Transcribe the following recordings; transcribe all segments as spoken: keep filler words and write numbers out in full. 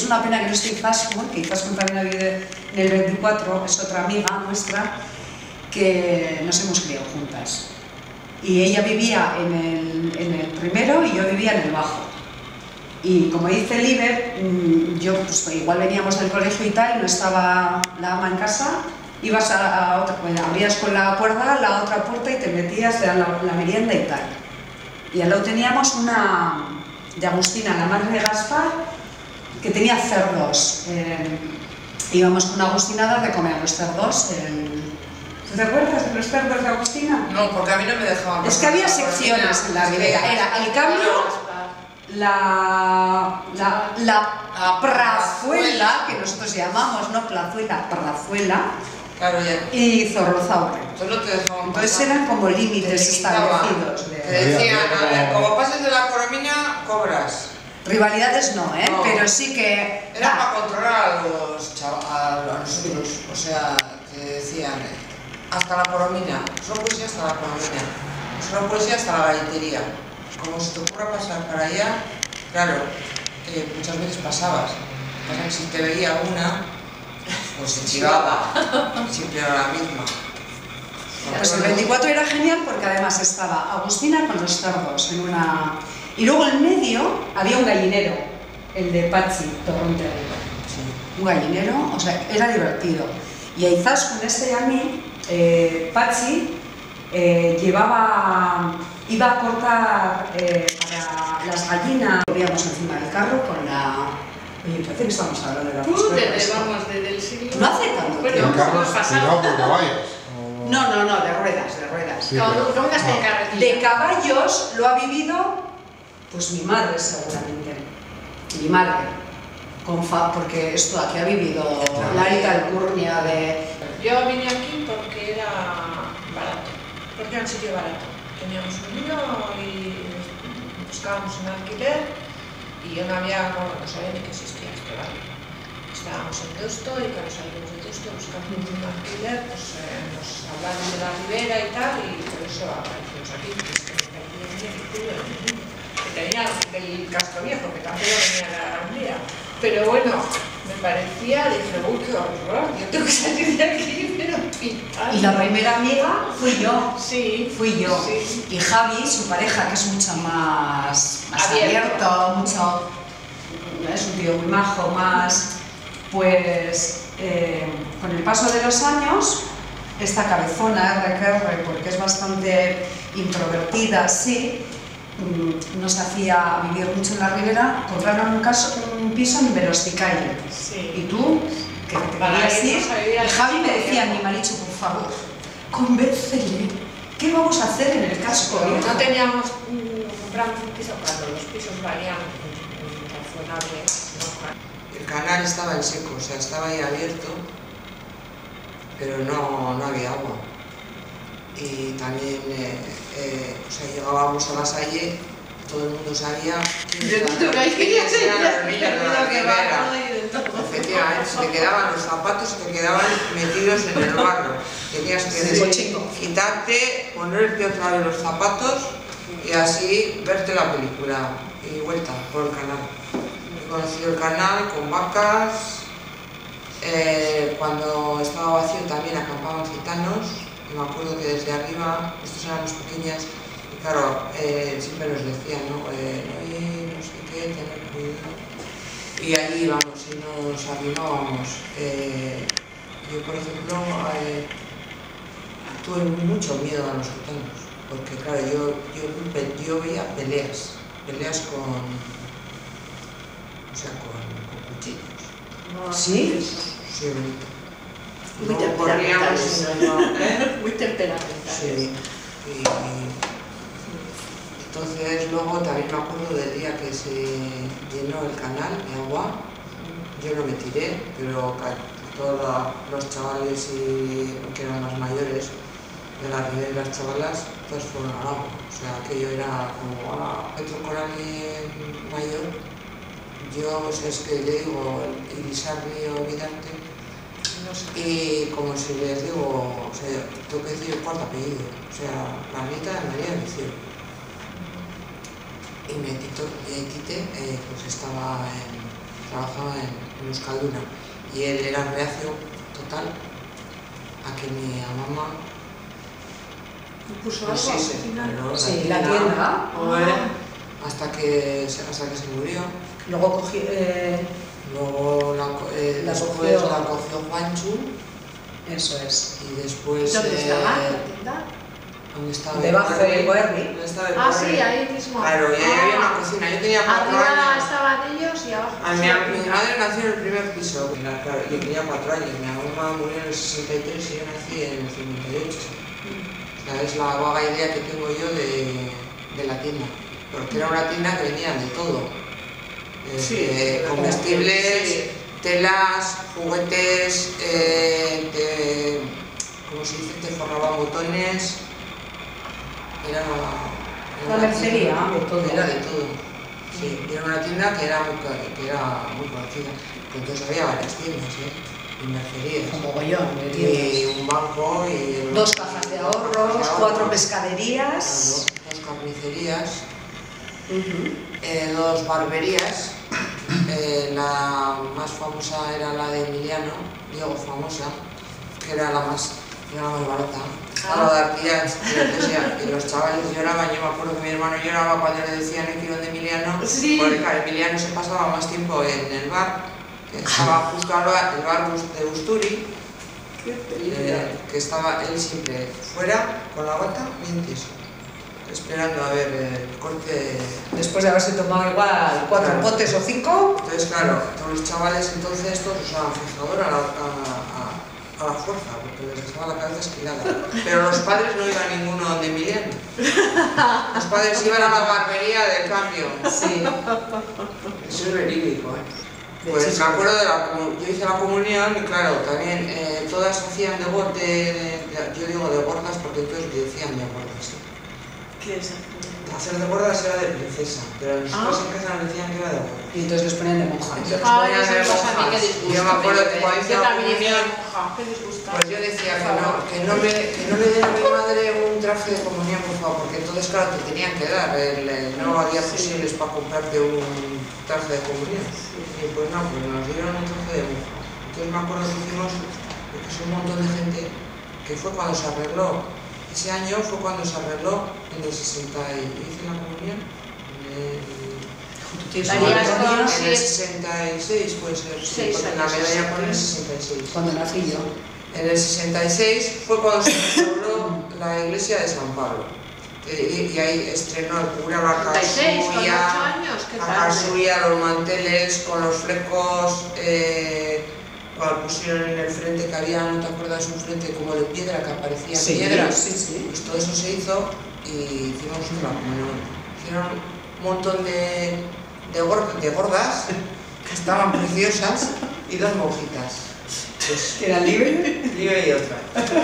una pena que no esté Izaskun, que Izaskun también ha vivido en el veinticuatro, es otra amiga nuestra, que nos hemos criado juntas. Y ella vivía en el, en el primero y yo vivía en el bajo. Y como dice Liber, yo pues, igual veníamos del colegio y tal, y no estaba la ama en casa, ibas a, a otra, bueno, abrías con la puerta la otra puerta y te metías, te dan la, la merienda y tal. Y al lado teníamos una de Agustina, la madre de Gaspar, que tenía cerdos. Eh, íbamos con Agustina a dar de comer a los cerdos. Eh, ¿Tú te acuerdas de los cerdos de Agustina? No, porque a mí no me dejaban. Es que había secciones en la ribera. Era el cambio, la, la, la prazuela, que nosotros llamamos, no plazuela, prazuela, claro, ya. Y Zorrozaurre. Solo te dejaban. Entonces eran como límites establecidos. De... Te decían, a ver, como pases de la Coromina, cobras. Rivalidades no, ¿eh? No. Pero sí que... Era ah. para controlar a los chavos, a nosotros, o sea, te decían, hasta la Coromina, solo puedes ir hasta la Coromina, solo puedes ir hasta la galletería. Como se te ocurra pasar para allá, claro, eh, muchas veces pasabas, pasa que si te veía una, pues se chivaba, siempre era la misma. Pues el veinticuatro era genial porque además estaba Agustina con los cerdos en una... Y luego en medio había un gallinero, el de Patxi Torronterrero. Sí. Un gallinero, o sea, era divertido. Y a Izaskun, este y a mí, eh, Patxi eh, llevaba... iba a cortar eh, para las gallinas. Veíamos encima del carro con la... Oye, parece que estamos hablando de la Uh, desde, vamos, desde el siglo... No hace tanto bueno, tiempo. carros cuidado por caballos. No, no, no, de ruedas, de ruedas. Sí, no, pero... ruedas de no. carretilla. De caballos lo ha vivido, pues mi madre seguramente. Mi madre. Con fa porque esto aquí ha vivido Laita Alcurnia de... Yo vine aquí porque era barato, porque era un sitio barato. Teníamos un niño y buscábamos un alquiler y yo no había, bueno, no sabía ni que existía esto, ¿vale? Estábamos en Deusto y cuando salimos de Deusto buscando un alquiler, pues eh, nos hablaron de la ribera y tal, y por eso aparecimos aquí, que es que me parecía bien el culo del mundo, que tenía del casco viejo, que tampoco venía la gran día. Pero bueno, me parecía, dije, uy, qué horror, yo tengo que salir de aquí, pero pintar. Y la primera amiga fui yo. Sí. Fui yo. Sí. Y Javi, su pareja, que es mucho más, más Abierto. abierto, mucho... Es un tío muy majo, más... Pues eh, con el paso de los años, esta cabezona R Q R, porque es bastante introvertida, sí, nos hacía vivir mucho en la ribera, compraron un, caso, un piso en Verosticalle. Sí. Y tú, que te querías ir, y Javi me decía, mi marido, por favor, convéncele, ¿qué vamos a hacer en el casco? No, no teníamos, compramos un piso cuando los pisos valían razonables, ¿no? El canal estaba en seco, o sea, estaba ahí abierto, pero no, no había agua. Y también, eh, eh, o sea, llegábamos a la Salle, todo el mundo sabía quiénes eran los niños de la ribera. Efectivamente, se te quedaban los zapatos, se te quedaban metidos en el barro. Tenías que Sí. quitarte, poner el pie otra vez los zapatos y así verte la película y vuelta por el canal. He conocido el canal con vacas, eh, cuando estaba vacío también acampaban gitanos. Me acuerdo que desde arriba, estos éramos pequeñas, y claro, eh, siempre nos decían, ¿no? Eh, no, no sé qué, tener cuidado. Y allí íbamos y nos arrimábamos. Eh, yo, por ejemplo, eh, tuve mucho miedo a los gitanos, porque claro, yo, yo, yo veía peleas, peleas con, o sea, con, con cuchillos. ¿Sí? Sí, bonito. Muy No temperamental. corríamos, sino, ¿eh? Muy temperamental. Sí. Y, y entonces luego también me acuerdo del día que se llenó el canal de agua. Yo no me tiré, pero todos los chavales y, que eran más mayores de la ribera y las chavalas, todos fueron al agua. O sea, aquello era como, ah, otro coral mayor. Yo, o sea, es que le digo, Irisarri o Vidarte. Y como si les digo, o sea, tengo que decir el cuarto apellido, o sea, la nieta de María del Cielo. Y mi tito, eh, Tite, eh, pues estaba en, trabajaba en, en Euskalduna, y él era reacio total a que mi mamá ¿Puso pues algo sí, al sí, final? pero Sí, la tienda. Ah. hasta que, se- hasta que se murió. Luego cogí... Eh, Luego la, co- eh, La después cogió- la cogió Juanchu, eso es. y después... ¿Dónde eh, estaba la tienda? ¿Dónde estaba? Debajo de Boerri. ¿Dónde estaba el Ah, Boerri? sí, ahí mismo. Claro, y ahí Ah. había una cocina. Yo tenía cuatro Arriba años. estaban ellos y abajo. A mi, sí, la mi tienda. madre nació en el primer piso, y la- claro, yo tenía cuatro años. Mi mamá murió en el sesenta y tres y yo nací en el cincuenta y ocho. O sea, es la vaga idea que tengo yo de, de la tienda. Porque era una tienda que vendían de todo. Desde Sí, comestibles, sí. telas, juguetes, eh, te, ¿cómo se dice? Te forraban botones. Era, era La una mercería, tienda- de todo. Era de todo. Sí, y era una tienda que era muy, co- que era muy conocida. Entonces había varias tiendas, ¿eh? Y mercerías. Un mogollón de Y tiendas. un banco y... Dos cajas de ahorros, cuatro pescaderías. Claro, dos carnicerías, Ujú. eh, dos barberías. Eh, la más famosa era la de Emiliano, Diego Famosa, que era la más, era la más barata. A lo de Artigas, y les decía- y los chavales lloraban. Yo me acuerdo que mi hermano lloraba cuando le decían el tirón de Emiliano, Sí. porque claro, Emiliano se pasaba más tiempo en el bar, que estaba justo al bar, el bar de Usturi, eh, que estaba él siempre fuera con la bata bien tieso, esperando a ver el corte. Después de haberse tomado igual cuatro Claro. potes o cinco. Entonces, claro, todos los chavales entonces todos usaban fijador a la, a, a- a la fuerza, porque les dejaba la cabeza esquilada. Pero los padres no iban ninguno donde Emiliano. Los padres iban a la barbería del cambio. Sí. Eso es verídico, ¿eh? De Pues chisco. me acuerdo de la comu- yo hice la comunión y claro, también eh, todas hacían de, gor- de, de- de- yo digo de gordas porque entonces decían de gordas. ¿eh? ¿Qué es? Hacer de gordas era de princesa, pero nosotros Ah. en casa nos decían que era de gordas. Y entonces los ponían de monja. Entonces Ay, ponían eso de me pasa a mí, qué monjas. disgusto. Y yo me acuerdo que cuando hice Yo la también hice comunión, monja, qué disgusto. pues yo decía que no, que no me, que no le den a mi madre un traje de comunión, por favor, porque entonces claro te tenían que dar, el- el- no había posibles para comprarte un traje de comunión. Y pues no, pues nos dieron un traje de monja. Entonces me acuerdo que hicimos, porque es un montón de gente, que fue cuando se arregló. Ese año fue cuando se arregló en el sesenta y hice la comunión. En ¿Tú tienes Darías una con- memoria? el, en el sesenta y seis puede ser, sí, Seis porque la años, medalla sí. pone el sesenta y seis. Cuando nací yo. En el sesenta y seis fue cuando se restauró la iglesia de San Pablo. Y, y ahí estrenó el cura la treinta y seis, con ocho casulla, años, qué la tarde. casulla, los manteles con los flecos, eh, cuando pusieron en el frente que había, ¿no te acuerdas? Un frente como de piedra que aparecía Sí, piedra. sí, sí. Pues todo eso se hizo y hicimos una comunión. Hicieron un montón de, de, gor- de gordas que estaban preciosas y dos monjitas. Pues, ¿Que era libre? Libre y otra.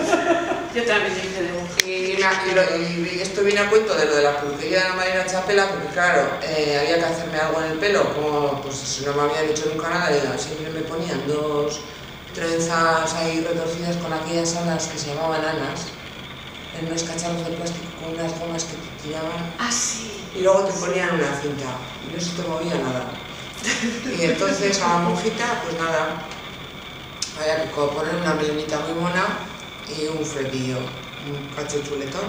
Yo también hice de monja. Y, me- y lo- y esto viene a cuento de lo de la peluquería de la Marina Chapela, porque claro, eh, había que hacerme algo en el pelo, como pues si no me habían hecho nunca nada, y siempre me ponían dos trenzas ahí retorcidas con aquellas alas que se llamaban anas, en unos cacharros de plástico con unas gomas que te tiraban, Ah, sí. y luego te ponían una cinta, y no se te movía nada. Y entonces a la monjita, pues nada, había que co- poner una melenita muy mona y un flequillo, un cacho chuletón.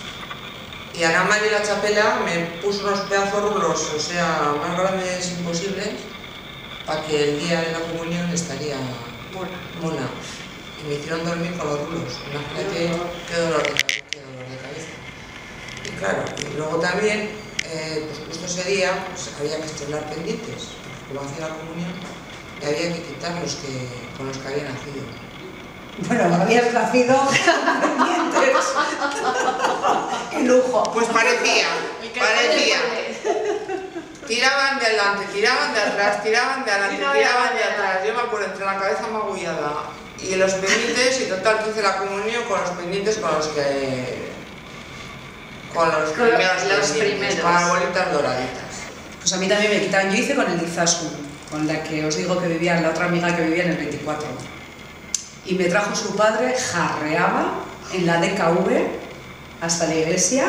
Y Ana María la Chapela me puso unos pedazos rulos, o sea, más grandes imposibles, para que el día de la comunión estaría Bueno. mona. Y me hicieron dormir con los rulos. Imagínate qué dolor de cabeza. Qué dolor de cabeza. Y claro, y luego también, eh, pues justo ese día, pues había que estrenar pendientes, porque como hacía la comunión, y había que quitar los que, con los que había nacido. Bueno, habías nacido pendientes. ¡Qué lujo! Pues parecía, Y que parecía. puede. Tiraban de adelante, tiraban de atrás, tiraban de adelante, Y no había tiraban de manera. atrás. Yo me acuerdo entre la cabeza magullada y los pendientes, y total que hice la comunión con los pendientes con los que... con los Con primeros los pendientes, primeros. con las bolitas doraditas. Pues a mí también me quitaban. Yo hice con el Izaskun, con la que os digo que vivía, la otra amiga que vivía en el veinticuatro. Y me trajo su padre, jarreaba en la D K V hasta la iglesia,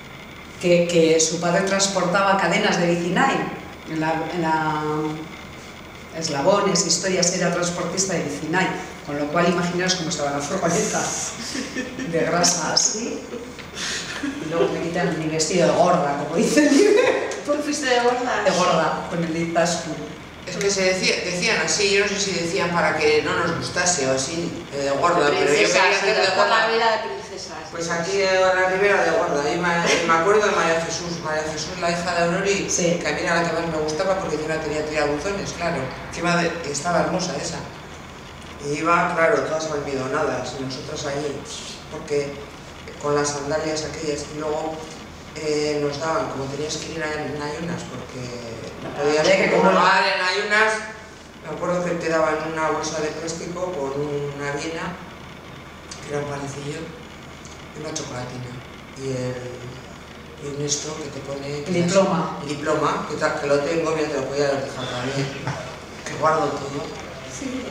que, que su padre transportaba cadenas de Vicinay en la, en la, eslabones, historias, era transportista de Vicinay, con lo cual imaginaos cómo estaba la furgoneta de grasa así. Y luego me quitan mi vestido de gorda, como dice el libro. ¿Tú fuiste de gorda? De gorda, con el itascu. Es que se decía, decían así, yo no sé si decían para que no nos gustase o así, eh, de gorda, pero yo quería hacer de toda la gorda. vida de princesas. Pues aquí en la Ribera de gorda, y me, me acuerdo de María Jesús, María Jesús, la hija de Aurori, Sí. que a mí era la que más me gustaba porque yo no tenía tirabuzones, claro, encima de, estaba hermosa esa. Y iba, claro, todas almidonadas, y nosotros ahí, porque con las sandalias aquellas, y luego eh, nos daban, como tenías que ir en ayunas, porque no podías que comulgar en ayunas, me acuerdo que te daban una bolsa de plástico con una avena, que era un panecillo, y una chocolatina, y, el, y un esto que te pone... El diploma. El diploma, que, ta, que lo tengo, mira, te lo podía haber dejado también, que guardo todo. Sí.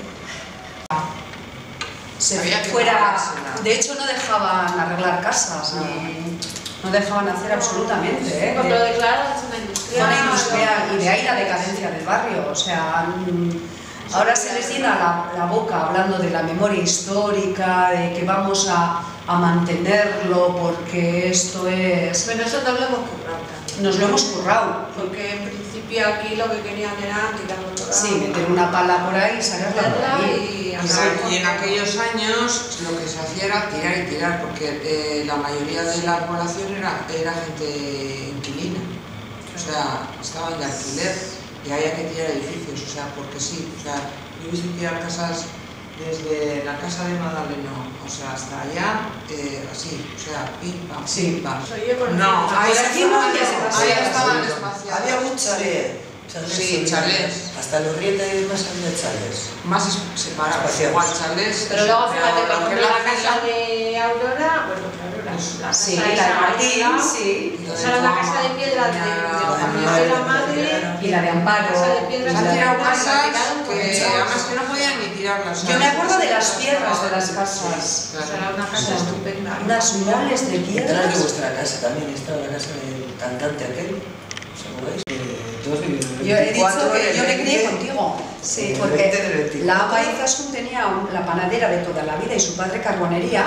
Se Había que fuera, pagársela. de hecho no dejaban arreglar casas, No. ni, no dejaban hacer absolutamente, ¿eh? Cuando De- lo declaran zona industrial. zona industrial, y de ahí la decadencia del barrio, o sea, mm, ahora se les llena la, la boca hablando de la memoria histórica, de que vamos a, a mantenerlo porque esto es... Pero eso no lo hemos currado también. Nos lo hemos currado. Porque en principio aquí lo que querían era tirarlo todo. Sí, meter una pala por ahí y sacarla por ahí. y Y, acabar en- con y en todo. aquellos años lo que se hacía era tirar y tirar, porque eh, la mayoría de la población era, era gente inquilina, o sea, estaban de alquiler y había que tirar edificios, o sea, porque sí, o sea, yo he visto tirar casas desde la casa de Madaleno, o sea, hasta allá, eh, así, o sea, pim, pam, Sí. pim, pam. Soy yo con No, el- ahí Pues aquí no estaban, había ahí demasiadas. estaban Había espaciados. un chalet. chalés Sí, había. chalés. Hasta en Urrieta y demás había chalés. Más es- separados, Espaciados. igual chalés. Pero luego fíjate, por lo que ejemplo, es la fila- casa de Aurora, bueno, de Aurora, la casa Sí, esa la de Martín, esa, sí. esa era la casa de piedra de, de la familia de la madre. Y la de Amparo. Casa de piedra Se han de tirado la madre, casas la tiraron por que hechos. además que no podían ni tirarlas. Yo me acuerdo de las piedras de las casas. O sea, era una casa estupenda. Unas moles de Detrás de piedras. vuestra casa también estaba la casa del cantante aquel. ¿Os acordáis? Eh, todos vivimos en el Yo he dicho veinticuatro, que el yo me crié veinte. contigo. Sí, el porque veinte del veinticuatro. la ama Izaskun tenía un- la panadera de toda la vida y su padre carbonería,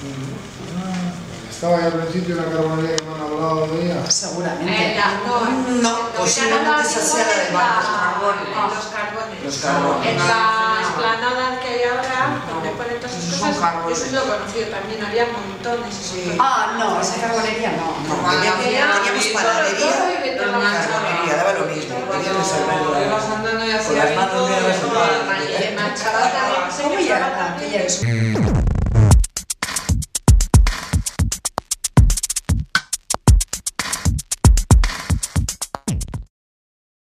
Estaba ya al principio la carbonería que me han hablado de ella. En seguramente. la, no, No, lo que posiblemente llaman esa sea la Simón del es barco, la- los en carbones. los carbones. Los carbones. En la esplanada que hay ahora, donde No, ponen todas esas son cosas, carbones. eso es lo conocido también, había montones. y Sí. montones. Ah, no, esa carbonería no. No, Cuando teníamos, hacía- teníamos todo- panadería, todo y de todo. carbonería, daba lo mismo. Podías resolver Cuando la- ibas andando y con hacía las manos viento, ya y resolvías. todo, Y de manchada también, ¿Cómo ya? también. Aquella es